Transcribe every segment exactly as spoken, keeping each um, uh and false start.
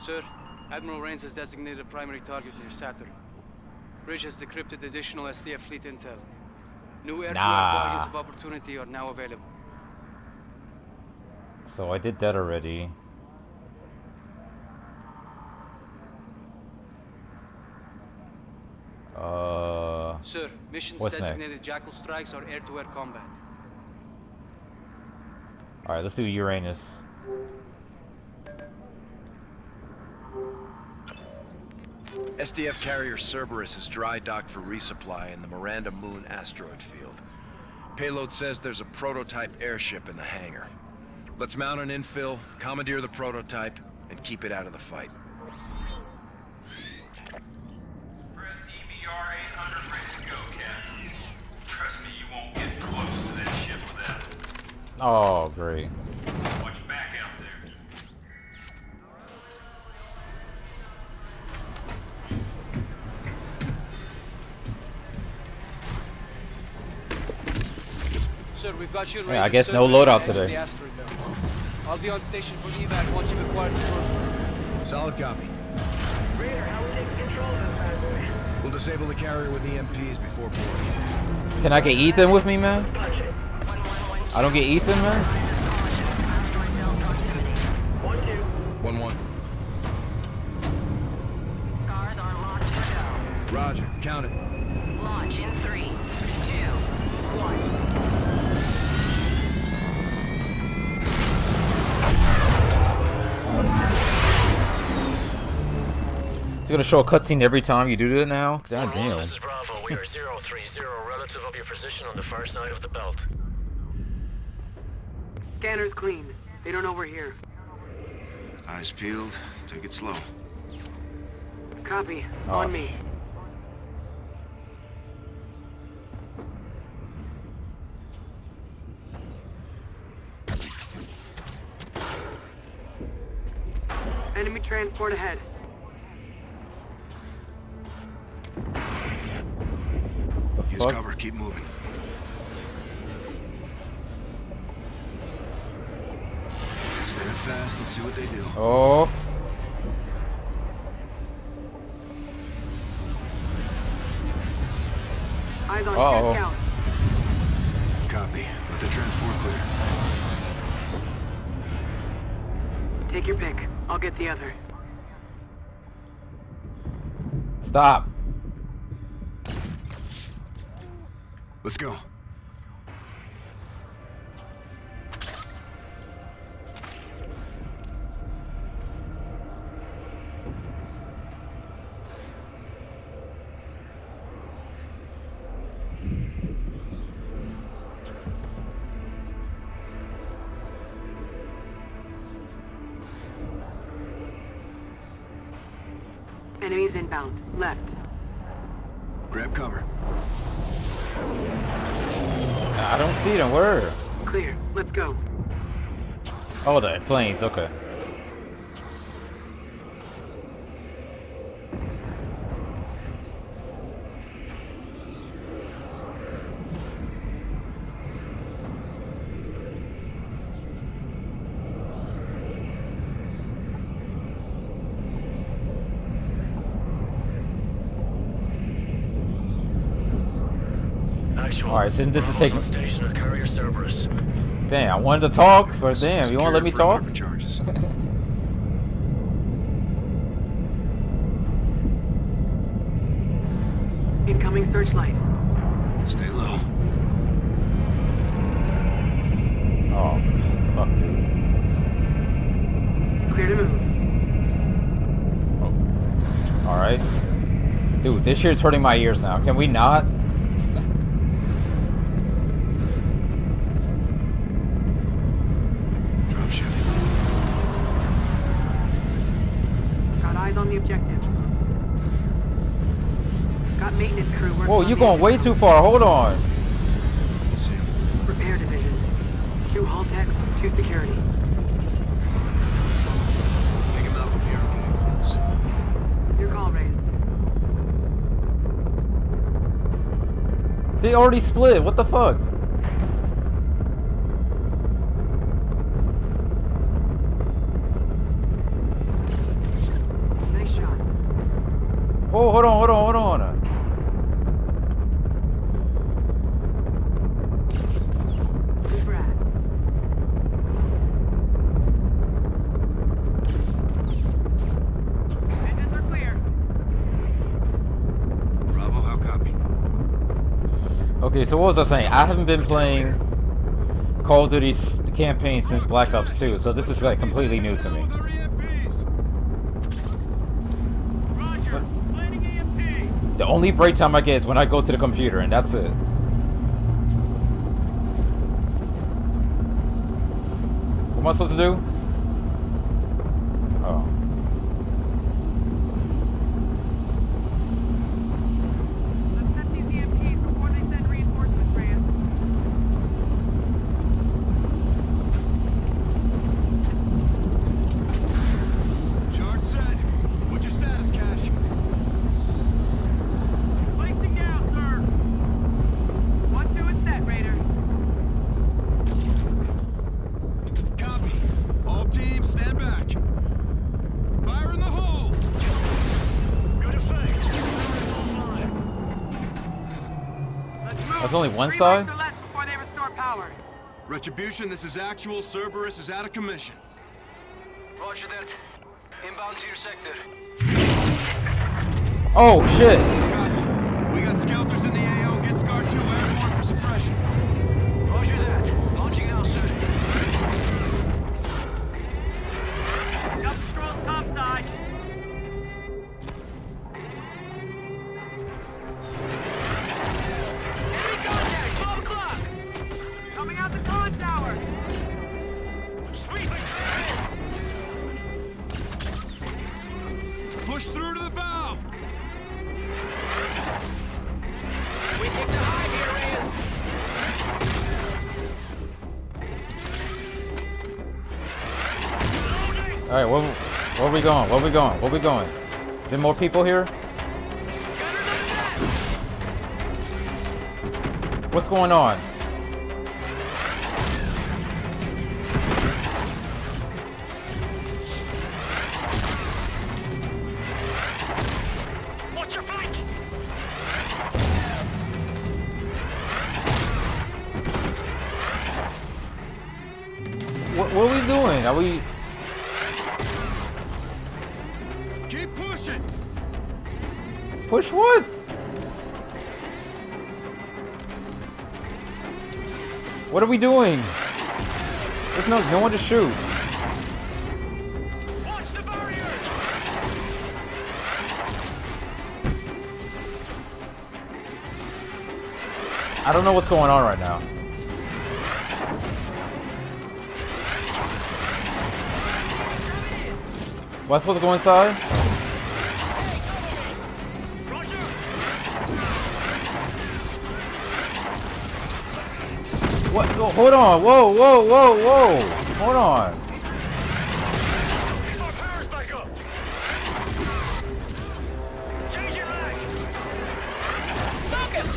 Sir, Admiral Rains has designated a primary target near Saturn. Bridge has decrypted additional S D F fleet intel. New air-to-air Nah. targets of opportunity are now available. So I did that already. Uh. Sir, missions what's designated next? Jackal strikes or air-to-air combat. All right, let's do Uranus. S D F carrier Cerberus is dry docked for resupply in the Miranda Moon asteroid field. Payload says there's a prototype airship in the hangar. Let's mount an infill, commandeer the prototype, and keep it out of the fight. Press E B R eight hundred ready to go, Captain. Trust me, you won't get close to that ship with that. Oh, great. Watch your back out there. Sir, we've got you. Yeah, I guess no loadout today. I'll be on station for evac once you've acquired the short. Solid copy. Raider, how we taking control of this bad boy? We'll disable the carrier with E M Ps before boarding. Can I get Ethan with me, man? I don't get Ethan, man? One, two. One, one. Scars are locked for go. Roger. Count it. Launch in three, two, one. It's gonna show a cutscene every time you do that now? God One, damn. This is Bravo. We are zero three zero relative of your position on the far side of the belt. Scanner's clean. They don't know we're here. Eyes peeled. Take it slow. Copy. Oh. On me. Enemy transport ahead. The Use fuck? cover. Keep moving. Stand fast and see what they do. Oh. Eyes on Uh-oh. two scouts. Copy. Let the transport clear. Take your pick. I'll get the other. Stop. Let's go. Enemies inbound. Left. Grab cover. I don't see them. Where? Clear. Let's go. Oh, the planes. Okay. Actual. Alright, since this is Bravo's taking- on station at carrier Cerberus. Damn, I wanted to talk, but damn, you won't let me talk? For charges. Incoming searchlight. Stay low. Oh, fuck, dude. Clear to move. Oh. Alright. Dude, this shit's hurting my ears now. Can we not? Dropship. Got eyes on the objective. Got maintenance crew working. Whoa, on you the going way engine. too far. Hold on. See him. Repair division. Two hull techs, two security. Take him out from here and get in close. Your call, Race. They already split. What the fuck? Oh, hold on, hold on, hold on. Good brass. Engines are clear. Bravo, how copy? Okay, so what was I saying? I haven't been playing Call of Duty campaign since Black Ops two, so this is like completely new to me. The only break time I get is when I go to the computer, and that's it. What am I supposed to do? Oh. Let's set these E M Ps before they send reinforcements, Reyes. Charge set. What's your status, Cash? Placing now, sir. One two is set, Raider. Copy. All teams, stand back. Fire in the hole! Good effect. Let's move. That's only one Three side? lights or less before they restore power. Retribution, this is actual. Cerberus is out of commission. Roger that. Inbound to your sector. Oh shit! Copy. We got Skelters in the A O. Get Scar two airborne for suppression. Roger that. Launching now, sir. Got the scrolls topside. Enemy contact, twelve o'clock. Coming out the con tower. Push through to the bow. We kicked a high here, Reyes. Alright, where, where are we going? Where are we going? Where are we going? Is there more people here? Gunners on the nests. What's going on? Watch your flank! What, what are we doing? Are we... Keep pushing. Push what? What are we doing? There's no, no one to shoot. Watch the barrier! I don't know what's going on right now. What's supposed to go inside? Roger! What? Oh, hold on. Whoa, whoa, whoa, whoa. Hold on. Our power's back up! Change your leg! Smoke him.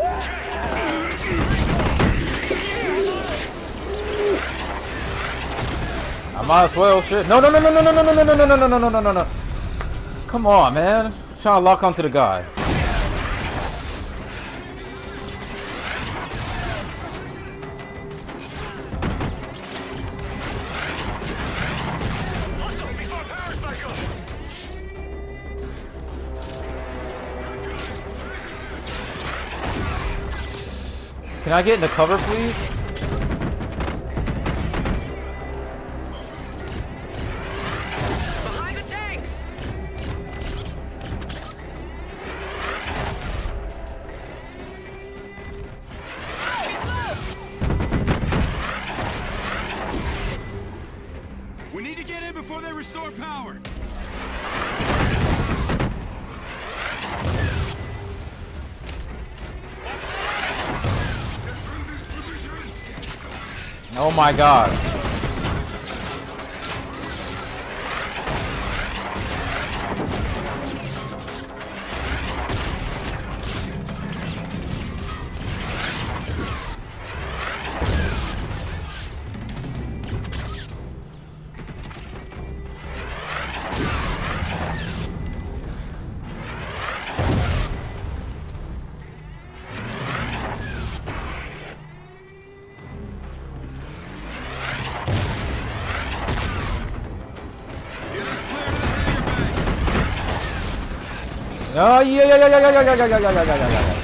I might as well. Shit. No, no, no, no, no, no, no, no, no, no, no, no, no, no, no, no, no. Come on, man. Trying to lock onto the guy. Hustle before power's back up! Can I get in the cover, please? Behind the tanks. He's low. We need to get in before they restore power. Watch the ledge! Defend this position! Oh my god. Oh, yeah, yeah, yeah, yeah, yeah, yeah, yeah, yeah, yeah, yeah, yeah, yeah, yeah.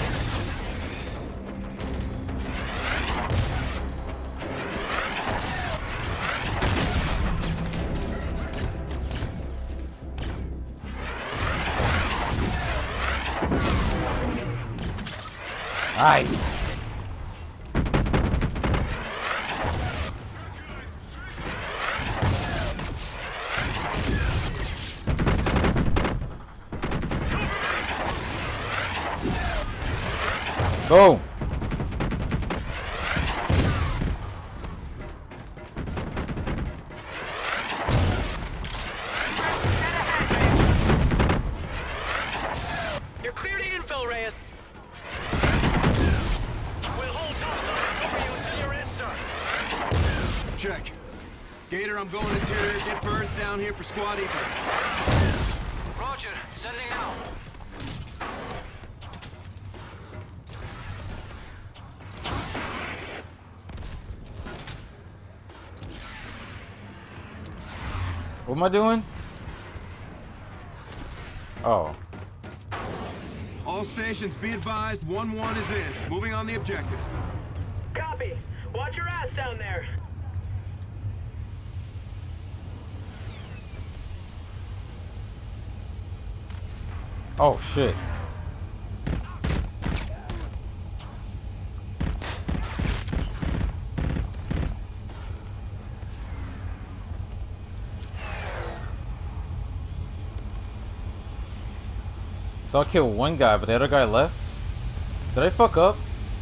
Alright. Go. You're clear to infill, Reyes. We'll hold topside and cover you until you're in, sir. Check. Gator, I'm going interior. Get birds down here for squad evac. Roger. Sending now. What am I doing? Oh. All stations, be advised, one one is in. Moving on the objective. Copy. Watch your ass down there. Oh, shit. So I killed one guy, but the other guy left? Did I fuck up?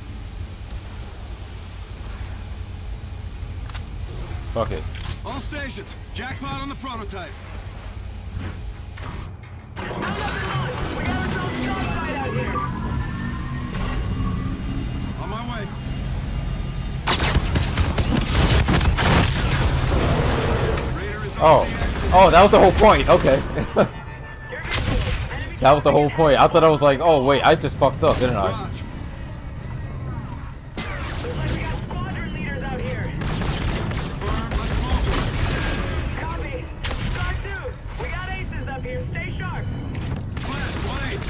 Fuck it. All stations, jackpot on the prototype. We got ourselves dogfight out here. On my way. Raider is Oh. on the exit. Oh, that was the whole point. Okay. You're good. Enemy That was the whole point. I thought I was like, oh wait, I just fucked up, didn't I? Watch. looks like we got squadron leaders out here. Firm, let's move. Copy. Star two. We got aces up here. Stay sharp. Flash, one ace.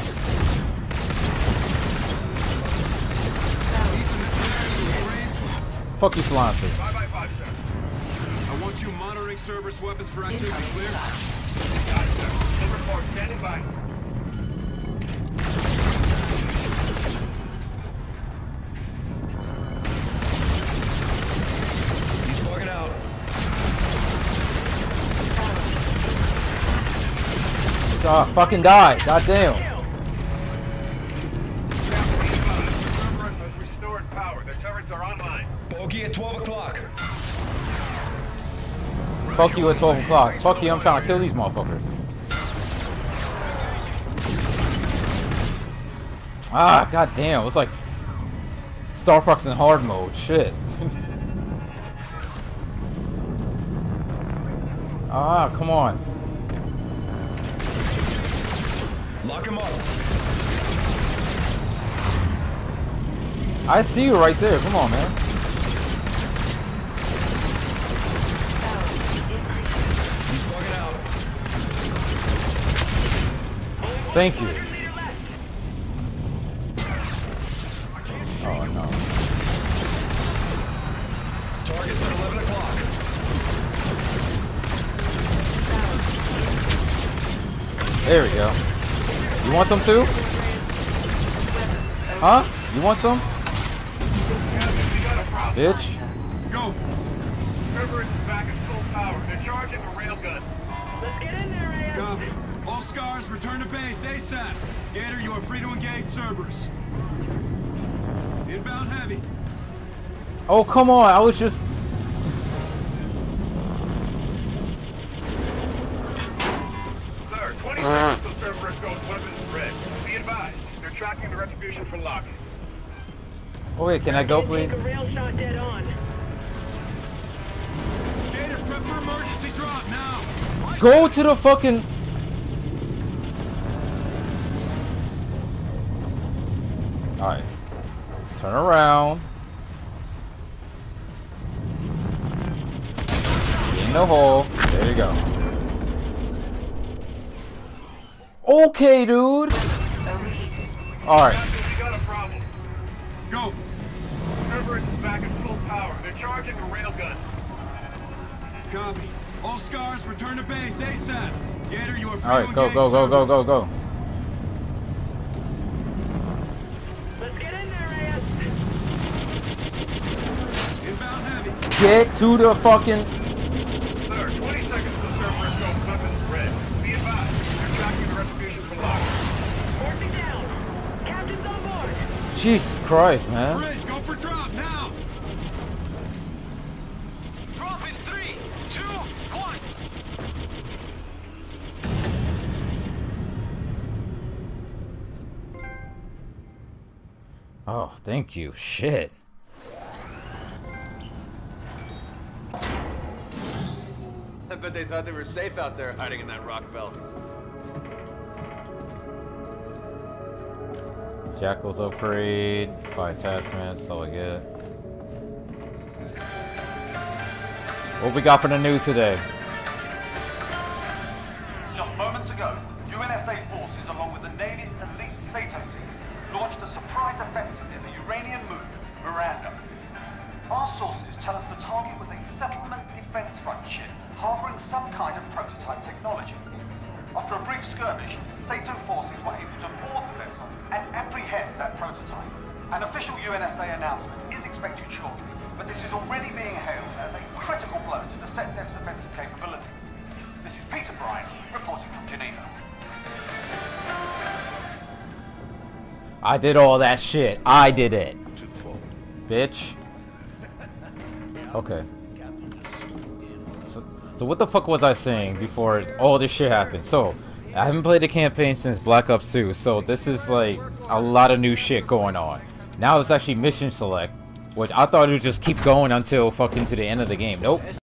Ethan is here, great. Fuck you, Slancy. Five by five, sir. I want you monitoring Cerberus weapons for activity, clear? Got it, sir. Number four, standing by. He's bugging out. Ah, fucking die. God damn. Cerberus has restored power. Their turrets are online. Bogey at twelve o'clock. Fuck you at twelve o'clock. Fuck you, I'm trying to kill these motherfuckers. Ah, god damn. It's like Star Fox in hard mode. Shit. Ah, come on. Lock him up. I see you right there. Come on, man. He's bugging out. Thank you. Oh no. Target's at eleven o'clock. There we go. You want some too? Huh? You want some? Bitch. Go. Cerberus is back at full power. They're charging the railgun. Let's get in there, Reyes. Copy. All scars, return to base ASAP. Gator, you are free to engage Cerberus. Inbound heavy. Oh, come on. I was just... Sir, twenty seconds till Cerberus goes weapons red. Be advised, they're tracking the retribution for Locke. Oh, wait. Can I go, please? Take a rail shot dead on. Gator, prep for emergency drop now. Go to the fucking... Alright. Turn around. In the hole. There you go. Okay, dude. Alright. Captain, we got a problem. Go! Cerberus is back at full power. They're charging a railgun. Copy. All scars, return to base ASAP. Gator, you are free Alright, to go, engage go, go, go, go, Cerberus. go. Let's get in there, Reyes. Inbound heavy. Get to the fucking... Sir, twenty seconds to Cerberus goes weapons red. Be advised, they're tracking the retribution from Lock. Forcing down. Captain's on board. Jesus Christ, man. Bridge, go for drop now. Drop in three, two, one. Oh, thank you. Shit. I bet they thought they were safe out there hiding in that rock belt. Jackals upgrade. Buy attachments. That's all I get. What we got for the news today? Just moments ago, U N S A forces, along with the Navy's elite SATO teams, launched a surprise offensive in the Uranian moon, Miranda. Our sources tell us the target was a settlement defense front ship harboring some kind of prototype technology. After a brief skirmish, SATO forces were able to board the vessel and apprehend that prototype. An official U N S A announcement is expected shortly, but this is already being hailed as a critical blow to the SETDEF's offensive capabilities. This is Peter Bryan, reporting from Geneva. I did all that shit. I did it. Bitch. Okay. So, so what the fuck was I saying before all this shit happened? So, I haven't played the campaign since Black Ops two, so this is like a lot of new shit going on. Now it's actually mission select, which I thought it would just keep going until fucking to the end of the game. Nope.